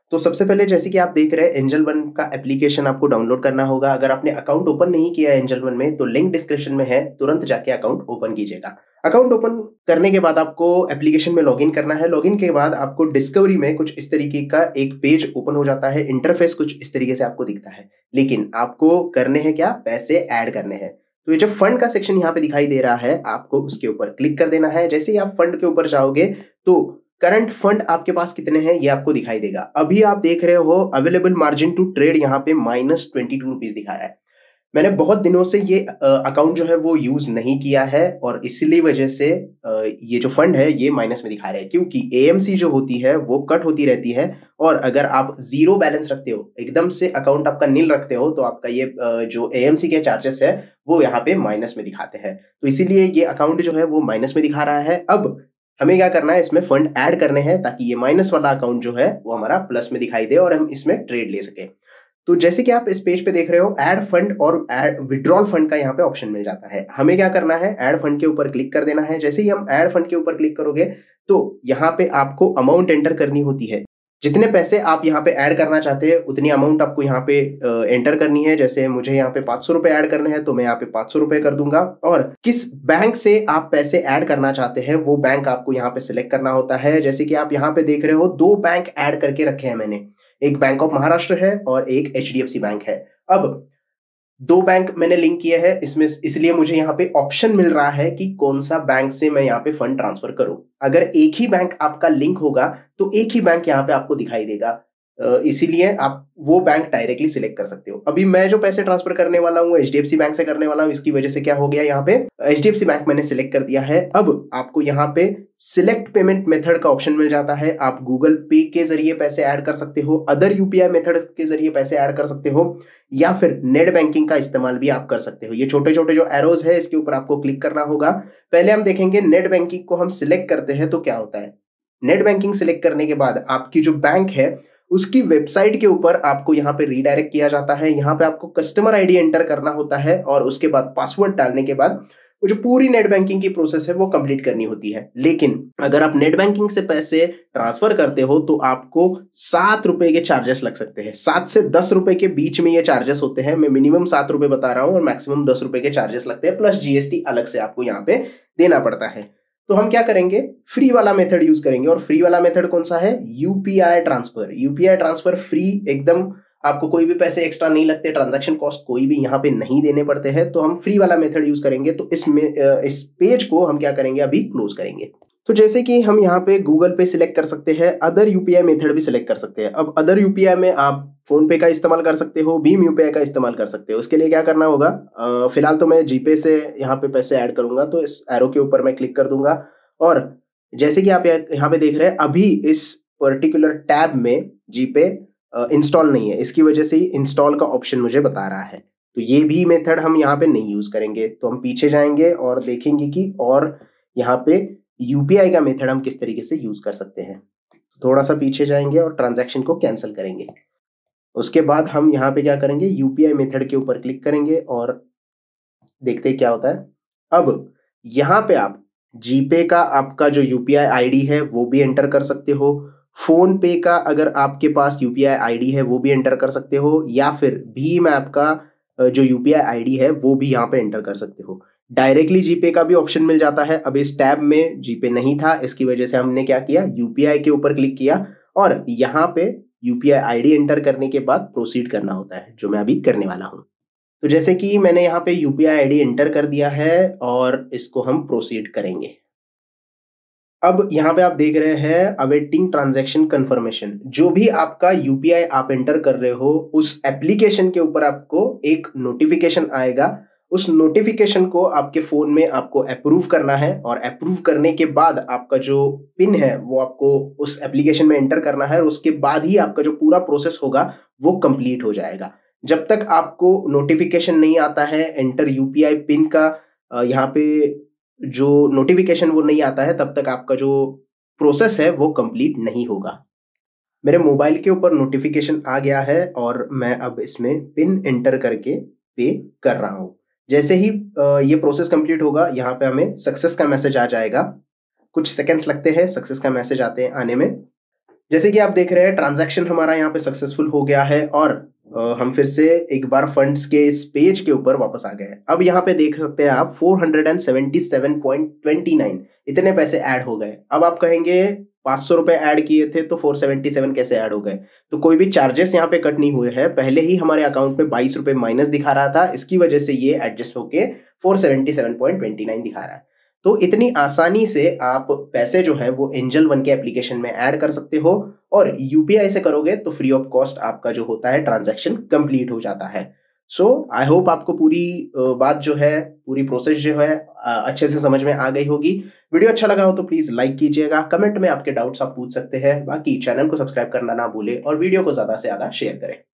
तो सबसे पहले जैसे कि आप देख रहे हैं एंजल वन का एप्लीकेशन आपको डाउनलोड करना होगा। अगर आपने अकाउंट ओपन नहीं किया है एंजल वन में तो लिंक डिस्क्रिप्शन में है, तुरंत जाके अकाउंट ओपन कीजिएगा। अकाउंट ओपन करने के बाद आपको एप्लीकेशन में लॉगिन करना है। लॉगिन के बाद आपको डिस्कवरी में कुछ इस तरीके का एक पेज ओपन हो जाता है, इंटरफेस कुछ इस तरीके से आपको दिखता है। लेकिन आपको करने हैं क्या, पैसे ऐड करने हैं। तो ये जो फंड का सेक्शन यहाँ पे दिखाई दे रहा है, आपको उसके ऊपर क्लिक कर देना है। जैसे ही आप फंड के ऊपर जाओगे तो करंट फंड आपके पास कितने हैं ये आपको दिखाई देगा। अभी आप देख रहे हो अवेलेबल मार्जिन टू ट्रेड यहाँ पे -22 रुपीज दिखा रहा है। मैंने बहुत दिनों से ये अकाउंट जो है वो यूज नहीं किया है और इसलिए वजह से ये जो फंड है ये माइनस में दिखा रहा है, क्योंकि एएमसी जो होती है वो कट होती रहती है। और अगर आप जीरो बैलेंस रखते हो, एकदम से अकाउंट आपका नील रखते हो, तो आपका ये जो एएमसी के चार्जेस है वो यहाँ पे माइनस में दिखाते हैं। तो इसीलिए ये अकाउंट जो है वो माइनस में दिखा रहा है। अब हमें क्या करना है, इसमें फंड ऐड करने हैं ताकि ये माइनस वाला अकाउंट जो है वो हमारा प्लस में दिखाई दे और हम इसमें ट्रेड ले सके। तो जैसे कि आप इस पेज पे देख रहे हो, ऐड फंड और ऐड विड्रॉल फंड का यहाँ पे ऑप्शन मिल जाता है। हमें क्या करना है, ऐड फंड के ऊपर क्लिक कर देना है। जैसे ही हम ऐड फंड के ऊपर क्लिक करोगे तो यहाँ पे आपको अमाउंट एंटर करनी होती है। जितने पैसे आप यहाँ पे ऐड करना चाहते हैं उतनी अमाउंट आपको यहाँ पे एंटर करनी है। जैसे मुझे यहाँ पे 500 रुपए ऐड करने हैं तो मैं यहाँ पे 500 रुपए कर दूंगा। और किस बैंक से आप पैसे ऐड करना चाहते हैं वो बैंक आपको यहाँ पे सिलेक्ट करना होता है। जैसे कि आप यहाँ पे देख रहे हो, 2 बैंक ऐड करके रखे हैं मैंने, एक बैंक ऑफ महाराष्ट्र है और एक एचडीएफसी बैंक है। अब 2 बैंक मैंने लिंक किए हैं इसमें, इसलिए मुझे यहाँ पे ऑप्शन मिल रहा है कि कौन सा बैंक से मैं यहाँ पे फंड ट्रांसफर करूं। अगर एक ही बैंक आपका लिंक होगा तो एक ही बैंक यहाँ पे आपको दिखाई देगा, इसीलिए आप वो बैंक डायरेक्टली सिलेक्ट कर सकते हो। अभी मैं जो पैसे ट्रांसफर करने वाला हूँ एचडीएफसी बैंक से करने वाला हूँ, इसकी वजह से क्या हो गया, यहाँ पे एचडीएफसी बैंक मैंने सिलेक्ट कर दिया है। अब आपको यहाँ पे सिलेक्ट पेमेंट मेथड का ऑप्शन मिल जाता है। आप गूगल पे के जरिए पैसे ऐड कर सकते हो, अदर यूपीआई मेथड के जरिए पैसे ऐड कर सकते हो, या फिर नेट बैंकिंग का इस्तेमाल भी आप कर सकते हो। ये छोटे छोटे जो एरोज है इसके ऊपर आपको क्लिक करना होगा। पहले हम देखेंगे नेट बैंकिंग को हम सिलेक्ट करते हैं तो क्या होता है। नेट बैंकिंग सिलेक्ट करने के बाद आपकी जो बैंक है उसकी वेबसाइट के ऊपर आपको यहाँ पे रीडायरेक्ट किया जाता है। यहाँ पे आपको कस्टमर आईडी एंटर करना होता है और उसके बाद पासवर्ड डालने के बाद वो जो पूरी नेट बैंकिंग की प्रोसेस है वो कंप्लीट करनी होती है। लेकिन अगर आप नेट बैंकिंग से पैसे ट्रांसफर करते हो तो आपको 7 रुपए के चार्जेस लग सकते हैं। 7 से 10 रुपए के बीच में ये चार्जेस होते हैं। मैं मिनिमम 7 रुपए बता रहा हूँ और मैक्सिमम 10 रुपए के चार्जेस लगते हैं, प्लस जीएसटी अलग से आपको यहाँ पे देना पड़ता है। तो हम क्या करेंगे, फ्री वाला मेथड यूज करेंगे। और फ्री वाला मेथड कौन सा है, UPI transfer. UPI transfer free एकदम, आपको कोई भी पैसे एक्स्ट्रा नहीं लगते, ट्रांजैक्शन कॉस्ट कोई भी यहाँ पे नहीं देने पड़ते हैं। तो हम फ्री वाला मेथड यूज करेंगे। तो इस पेज को हम क्या करेंगे, अभी क्लोज करेंगे। तो जैसे कि हम यहाँ पे गूगल पे सिलेक्ट कर सकते हैं, अदर यूपीआई मेथड भी सिलेक्ट कर सकते हैं। अब अदर यूपीआई में आप फोन पे का इस्तेमाल कर सकते हो, भीम यूपीआई का इस्तेमाल कर सकते हो। उसके लिए क्या करना होगा, फिलहाल तो मैं जीपे से यहाँ पे पैसे ऐड करूंगा, तो इस एरो के ऊपर मैं क्लिक कर दूंगा। और जैसे कि आप यहाँ पे देख रहे हैं, अभी इस पर्टिकुलर टैब में जीपे इंस्टॉल नहीं है, इसकी वजह से ही इंस्टॉल का ऑप्शन मुझे बता रहा है। तो ये भी मेथड हम यहाँ पे नहीं यूज करेंगे। तो हम पीछे जाएंगे और देखेंगे कि और यहाँ पे यूपीआई का मेथड हम किस तरीके से यूज कर सकते हैं। थोड़ा सा पीछे जाएंगे और ट्रांजैक्शन को कैंसिल करेंगे। उसके बाद हम यहाँ पे क्या करेंगे, यूपीआई मेथड के ऊपर क्लिक करेंगे और देखते हैं क्या होता है। अब यहाँ पे आप जीपे का आपका जो यूपीआई आईडी है वो भी एंटर कर सकते हो। फोन पे का अगर आपके पास यूपीआई आईडी है वो भी एंटर कर सकते हो, या फिर भीम ऐप का जो यूपीआई आईडी है वो भी यहाँ पे एंटर कर सकते हो। डायरेक्टली जीपे का भी ऑप्शन मिल जाता है। अब इस टैब में जीपे नहीं था, इसकी वजह से हमने क्या किया, यूपीआई के ऊपर क्लिक किया और यहाँ पे यूपीआई आईडी एंटर करने के बाद प्रोसीड करना होता है, जो मैं अभी करने वाला हूँ। तो जैसे कि मैंने यहाँ पे यूपीआई आईडी एंटर कर दिया है और इसको हम प्रोसीड करेंगे। अब यहाँ पे आप देख रहे हैं अवेटिंग ट्रांजैक्शन कंफर्मेशन। जो भी आपका यूपीआई आप एंटर कर रहे हो उस एप्लीकेशन के ऊपर आपको एक नोटिफिकेशन आएगा। उस नोटिफिकेशन को आपके फोन में आपको अप्रूव करना है और अप्रूव करने के बाद आपका जो पिन है वो आपको उस एप्लीकेशन में एंटर करना है और उसके बाद ही आपका जो पूरा प्रोसेस होगा वो कंप्लीट हो जाएगा। जब तक आपको नोटिफिकेशन नहीं आता है एंटर यूपीआई पिन का, यहाँ पे जो नोटिफिकेशन वो नहीं आता है, तब तक आपका जो प्रोसेस है वो कंप्लीट नहीं होगा। मेरे मोबाइल के ऊपर नोटिफिकेशन आ गया है और मैं अब इसमें पिन एंटर करके पे कर रहा हूँ। जैसे ही ये प्रोसेस कंप्लीट होगा, यहाँ पे हमें सक्सेस का मैसेज आ जाएगा। कुछ सेकंड्स लगते हैं सक्सेस का मैसेज आने में। जैसे कि आप देख रहे हैं ट्रांजैक्शन हमारा यहाँ पे सक्सेसफुल हो गया है और हम फिर से एक बार फंड्स के इस पेज के ऊपर वापस आ गए हैं। अब यहाँ पे देख सकते हैं आप 477.29 इतने पैसे ऐड हो गए। अब आप कहेंगे 500 रुपए ऐड किए थे तो 477 कैसे ऐड हो गए? तो कोई भी चार्जेस यहाँ पे कट नहीं हुए हैं, पहले ही हमारे अकाउंट में 22 रुपए माइनस दिखा रहा था, इसकी वजह से ये एडजस्ट होके 477.29 दिखा रहा है। तो इतनी आसानी से आप पैसे जो है वो एंजल वन के एप्लीकेशन में ऐड कर सकते हो और यूपीआई से करोगे तो फ्री ऑफ कॉस्ट आपका जो होता है ट्रांजैक्शन कंप्लीट हो जाता है। सो आई होप आपको पूरी बात जो है, पूरी प्रोसेस जो है अच्छे से समझ में आ गई होगी। वीडियो अच्छा लगा हो तो प्लीज लाइक कीजिएगा, कमेंट में आपके डाउट्स आप पूछ सकते हैं, बाकी चैनल को सब्सक्राइब करना ना भूले और वीडियो को ज्यादा से ज्यादा शेयर करें।